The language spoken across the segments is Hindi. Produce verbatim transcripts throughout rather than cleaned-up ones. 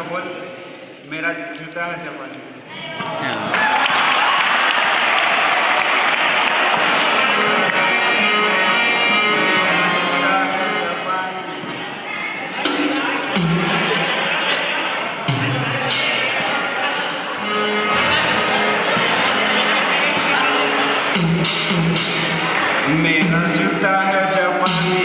बोल, मेरा जूता है जापानी। मेरा जूता है जापानी,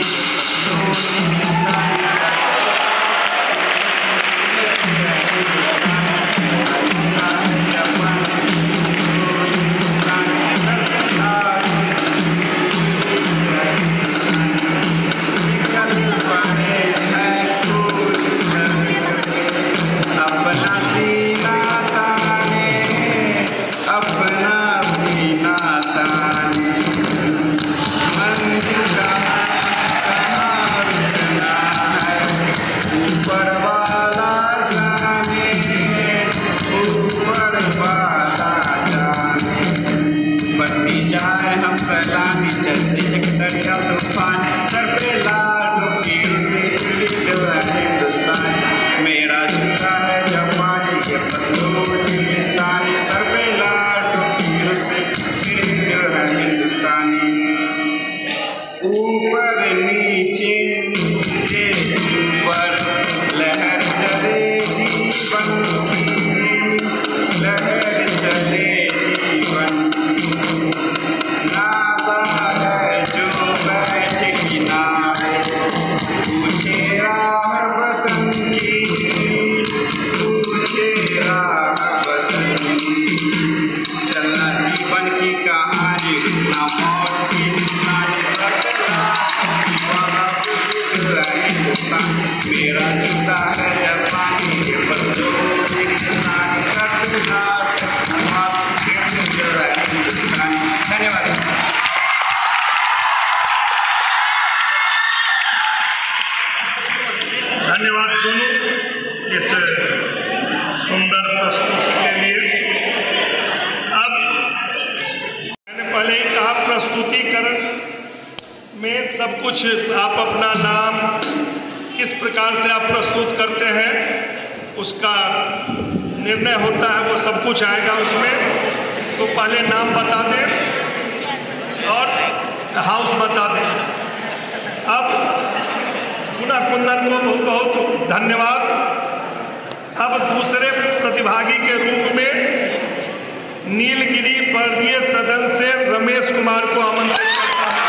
अपना सीना ताने, अपना सीना ताने, मंदिर कहाँ रुकना है, ऊपर वाला जाने, ऊपर वाला जाने। बढ़ती जाए हम सलामी, चलते एक दरिया तूफान, सर पे लाल टोपी से हिंदुस्तान। मेरा जूता है जापानी, ये पतलून इंग्लिस्तानी, सर पे लाल टोपी से हिंदुस्तानी। ऊपर नीचे नीचे ऊपर, लहर चले जीवन की, लहर चले जीवन की। नादा है जो बैठे किनारे, पूछे राह वतन की, पूछे राह वतन की। चलना जीवन की कहानी, ना मौत की निशानी, मेरा जूता है जापानी, ये पतलून इंग्लिस्तानी, हिंदुस्तानी। धन्यवाद। धन्यवाद सोनू इस सुंदर प्रस्तुति के लिए। अब मैंने पहले ही कहा, प्रस्तुतिकरण में सब कुछ आप अपना नाम किस प्रकार से आप प्रस्तुत करते हैं उसका निर्णय होता है, वो सब कुछ आएगा उसमें। तो पहले नाम बता दें और हाउस बता दें। अब पुनः कुंदन को बहुत बहुत धन्यवाद। अब दूसरे प्रतिभागी के रूप में नीलगिरी पर्वतीय सदन से रमेश कुमार को आमंत्रित करता हूं।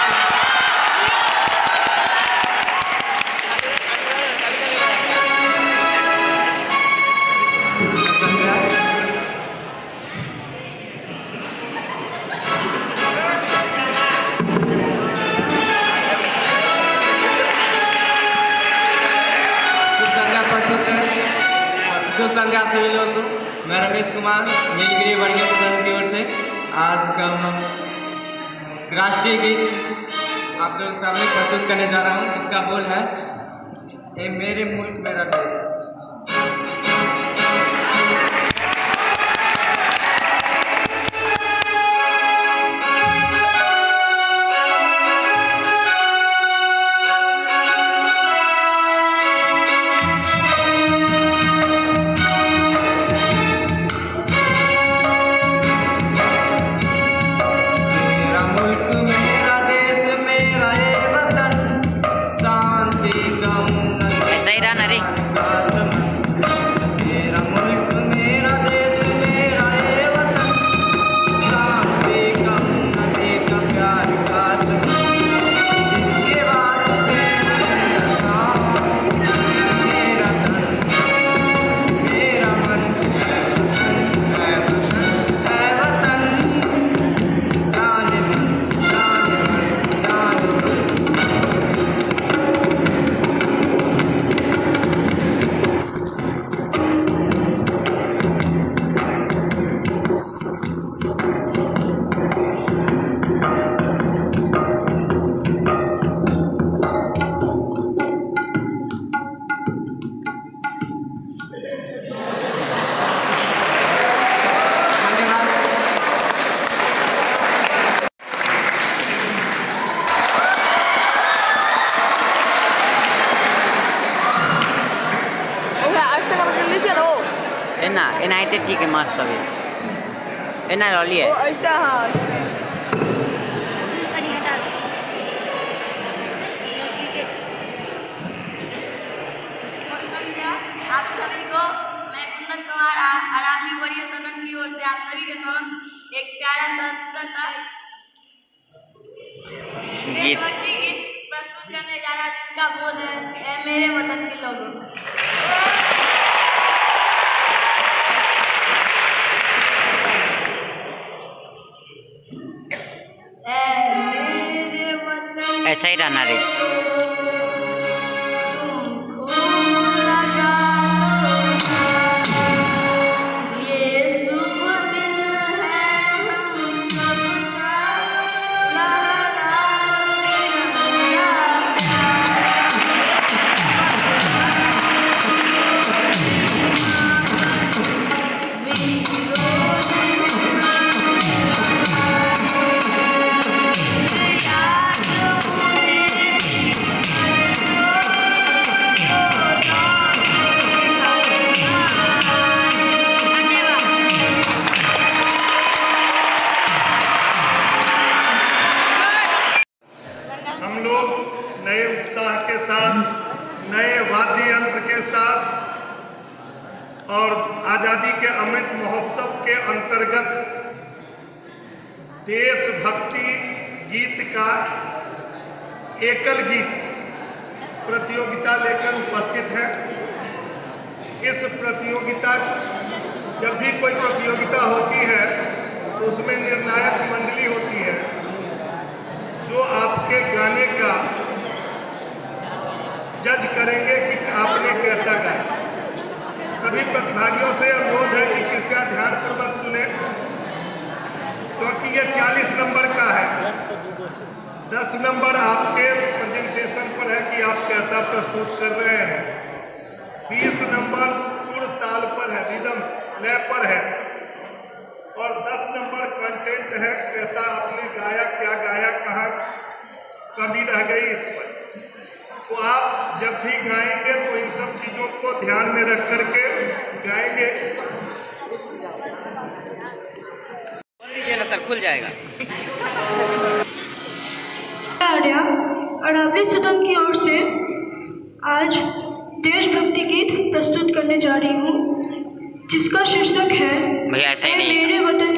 शुभ संध्या आप सभी लोगों को। मैं रमेश कुमार नीलगिरी वर्गीय सदन की ओर से आज का हम राष्ट्रीय गीत आप लोगों के सामने प्रस्तुत करने जा रहा हूं, जिसका बोल है ए मेरे मुल्क मेरा देश। ऐसा ही रहना रे। ते ठीक है मस्त अभी ए ना लॉली है ऐसा हाँ ऐसे शुभ संध्या आप सभी को मैं कुंदन कुमार अरावली वरीय सदन की ओर से आप सभी के समक्ष एक प्यारा सा सुंदर सा देशभक्ति गीत प्रस्तुत करने जा रहा है जिसका बोल है ए मेरे वतन के लोगों। ऐसा ही रहना रे नए उत्साह के साथ नए वाद्य यंत्र के साथ और आज़ादी के अमृत महोत्सव के अंतर्गत देशभक्ति गीत का एकल गीत प्रतियोगिता लेकर उपस्थित है। इस प्रतियोगिता जब भी कोई प्रतियोगिता होती है तो उसमें निर्णायक मंडली होती है जो आपके गाने का जज करेंगे कि आपने कैसा गाया। सभी प्रतिभागियों से अनुरोध है कि कृपया ध्यानपूर्वक सुने क्योंकि ये चालीस नंबर का है। दस नंबर आपके प्रेजेंटेशन पर है कि आप कैसा प्रस्तुत कर रहे हैं। बीस नंबर सुर ताल पर है, रिदम लय पर है और दस नंबर कंटेंट है, कैसा आपने गाया, क्या गाया, कहाँ कमी रह गई इस पर। तो आप जब भी गाएंगे तो इन सब चीज़ों को ध्यान में रख करके गाएंगे। बोल दीजिए ना सर, खुल जाएगा। अरावली सदन की ओर से आज देशभक्ति गीत प्रस्तुत करने जा रही हूँ जिसका शीर्षक है भैया ऐसा ही नहीं मेरे वतन